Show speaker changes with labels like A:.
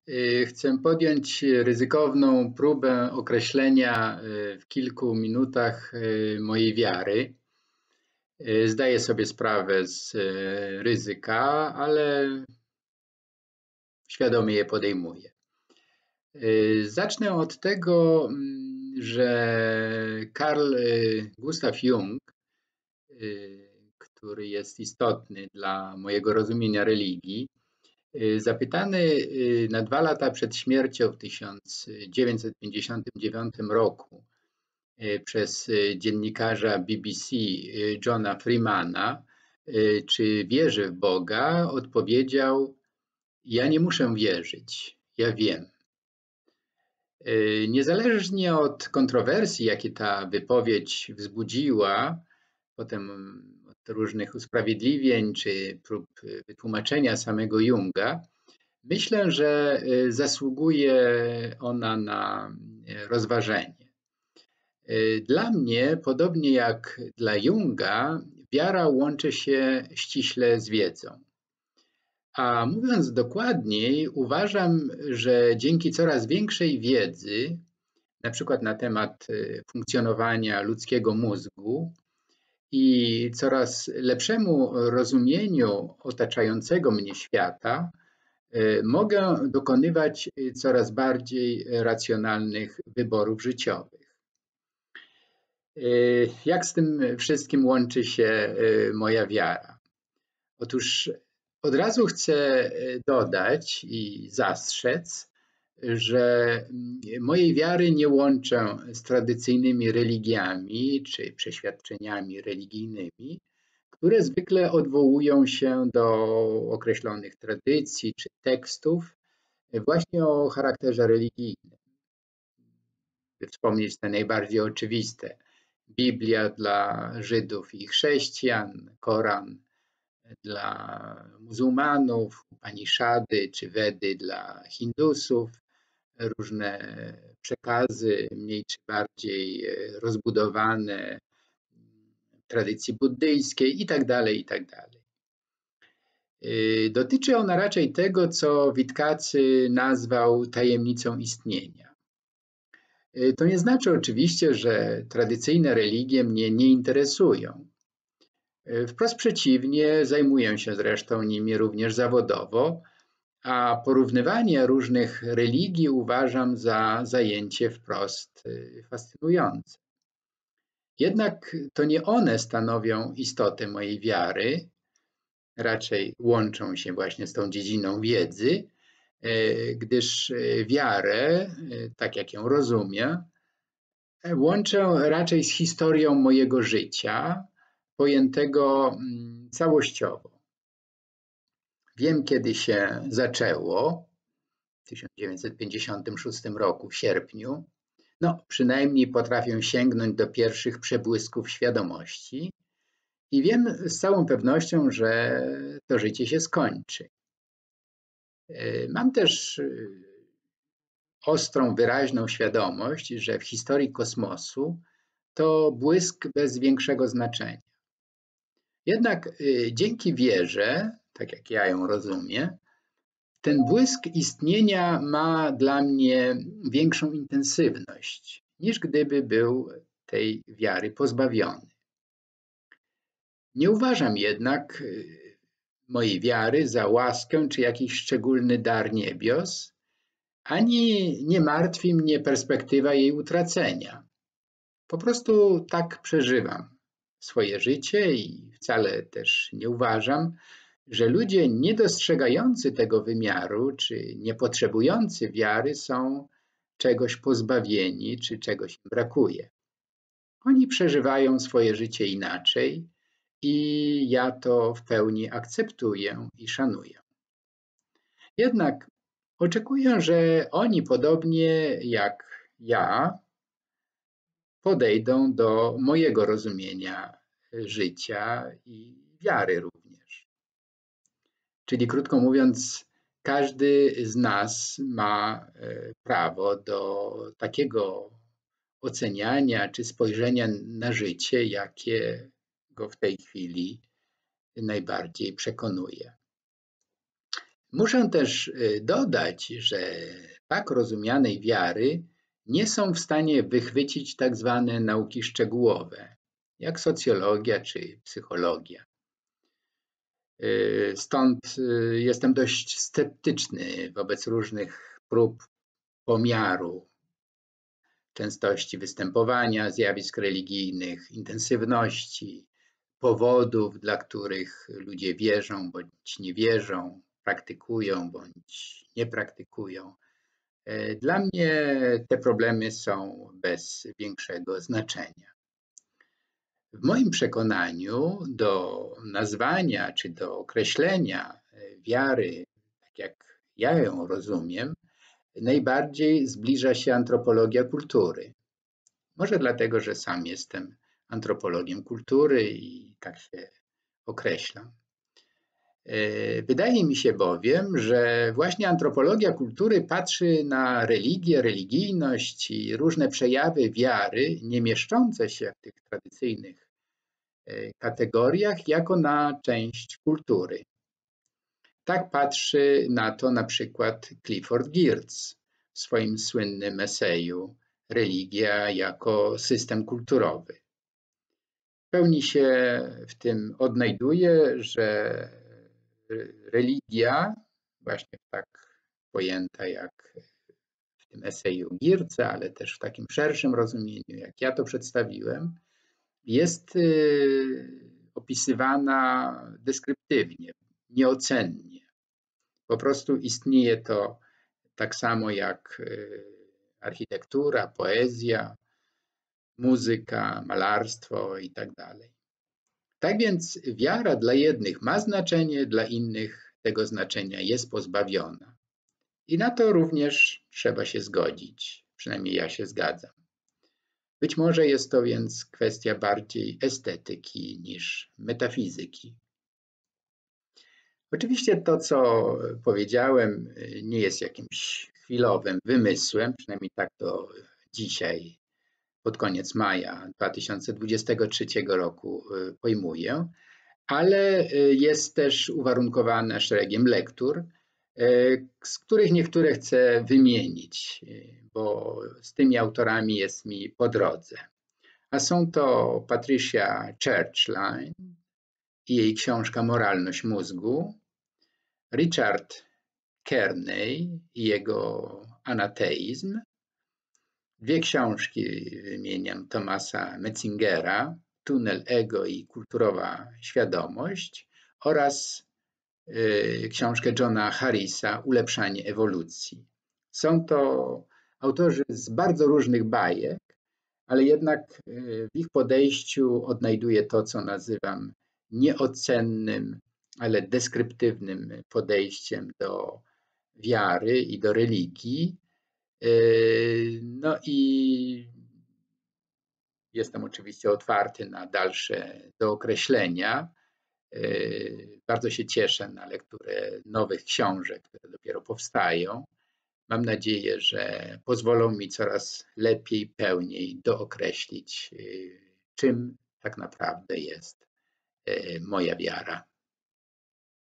A: Chcę podjąć ryzykowną próbę określenia w kilku minutach mojej wiary. Zdaję sobie sprawę z ryzyka, ale świadomie je podejmuję. Zacznę od tego, że Carl Gustav Jung, który jest istotny dla mojego rozumienia religii, zapytany na 2 lata przed śmiercią w 1959 roku przez dziennikarza BBC Johna Freemana, czy wierzy w Boga, odpowiedział: ja nie muszę wierzyć, ja wiem. Niezależnie od kontrowersji, jakie ta wypowiedź wzbudziła, potem od różnych usprawiedliwień czy prób wytłumaczenia samego Junga, myślę, że zasługuje ona na rozważenie. Dla mnie, podobnie jak dla Junga, wiara łączy się ściśle z wiedzą. A mówiąc dokładniej, uważam, że dzięki coraz większej wiedzy, na przykład na temat funkcjonowania ludzkiego mózgu i coraz lepszemu rozumieniu otaczającego mnie świata, mogę dokonywać coraz bardziej racjonalnych wyborów życiowych. Jak z tym wszystkim łączy się moja wiara? Otóż od razu chcę dodać i zastrzec, że mojej wiary nie łączę z tradycyjnymi religiami czy przeświadczeniami religijnymi, które zwykle odwołują się do określonych tradycji czy tekstów właśnie o charakterze religijnym. By wspomnieć te najbardziej oczywiste: Biblia dla Żydów i chrześcijan, Koran dla muzułmanów, Upaniszady czy Wedy dla Hindusów, różne przekazy mniej czy bardziej rozbudowane tradycji buddyjskiej itd., itd. Dotyczy ona raczej tego, co Witkacy nazwał tajemnicą istnienia. To nie znaczy oczywiście, że tradycyjne religie mnie nie interesują. Wprost przeciwnie, zajmuję się zresztą nimi również zawodowo, a porównywanie różnych religii uważam za zajęcie wprost fascynujące. Jednak to nie one stanowią istotę mojej wiary, raczej łączą się właśnie z tą dziedziną wiedzy, gdyż wiarę, tak jak ją rozumiem, łączę raczej z historią mojego życia, pojętego całościowo. Wiem, kiedy się zaczęło, w 1956 roku, w sierpniu. Przynajmniej potrafię sięgnąć do pierwszych przebłysków świadomości i wiem z całą pewnością, że to życie się skończy. Mam też ostrą, wyraźną świadomość, że w historii kosmosu to błysk bez większego znaczenia. Jednak dzięki wierze, tak jak ja ją rozumiem, ten błysk istnienia ma dla mnie większą intensywność, niż gdyby był tej wiary pozbawiony. Nie uważam jednak mojej wiary za łaskę czy jakiś szczególny dar niebios, ani nie martwi mnie perspektywa jej utracenia. Po prostu tak przeżywam swoje życie i wcale też nie uważam, że ludzie niedostrzegający tego wymiaru czy niepotrzebujący wiary są czegoś pozbawieni czy czegoś im brakuje. Oni przeżywają swoje życie inaczej i ja to w pełni akceptuję i szanuję. Jednak oczekuję, że oni podobnie jak ja podejdą do mojego rozumienia życia i wiary również. Czyli krótko mówiąc, każdy z nas ma prawo do takiego oceniania czy spojrzenia na życie, jakie go w tej chwili najbardziej przekonuje. Muszę też dodać, że tak rozumianej wiary nie są w stanie wychwycić tak zwane nauki szczegółowe, jak socjologia czy psychologia. Stąd jestem dość sceptyczny wobec różnych prób pomiaru częstości występowania zjawisk religijnych, intensywności, powodów, dla których ludzie wierzą bądź nie wierzą, praktykują bądź nie praktykują. Dla mnie te problemy są bez większego znaczenia. W moim przekonaniu do nazwania czy do określenia wiary, tak jak ja ją rozumiem, najbardziej zbliża się antropologia kultury. Może dlatego, że sam jestem antropologiem kultury i tak się określam. Wydaje mi się bowiem, że właśnie antropologia kultury patrzy na religię, religijność i różne przejawy wiary, nie mieszczące się w tych tradycyjnych kategoriach, jako na część kultury. Tak patrzy na to na przykład Clifford Geertz w swoim słynnym eseju Religia jako system kulturowy. W pełni się w tym odnajduje, że religia, właśnie tak pojęta jak w tym eseju Geertza, ale też w takim szerszym rozumieniu, jak ja to przedstawiłem, jest opisywana deskryptywnie, nieocennie. Po prostu istnieje to tak samo jak architektura, poezja, muzyka, malarstwo i tak dalej. Tak więc wiara dla jednych ma znaczenie, dla innych tego znaczenia jest pozbawiona. I na to również trzeba się zgodzić, przynajmniej ja się zgadzam. Być może jest to więc kwestia bardziej estetyki niż metafizyki. Oczywiście to, co powiedziałem, nie jest jakimś chwilowym wymysłem, przynajmniej tak to dzisiaj, pod koniec maja 2023 roku pojmuję, ale jest też uwarunkowane szeregiem lektur, z których niektóre chcę wymienić, bo z tymi autorami jest mi po drodze. A są to Patricia Churchline i jej książka Moralność mózgu, Richard Kearney i jego Anateizm. Dwie książki wymieniam Thomasa Metzingera, Tunel ego i kulturowa świadomość oraz książkę Johna Harrisa Ulepszanie ewolucji. Są to autorzy z bardzo różnych bajek, ale jednak w ich podejściu odnajduję to, co nazywam nieocennym, ale deskryptywnym podejściem do wiary i do religii. No i jestem oczywiście otwarty na dalsze dookreślenia. Bardzo się cieszę na lekturę nowych książek, które dopiero powstają. Mam nadzieję, że pozwolą mi coraz lepiej, pełniej dookreślić, czym tak naprawdę jest moja wiara.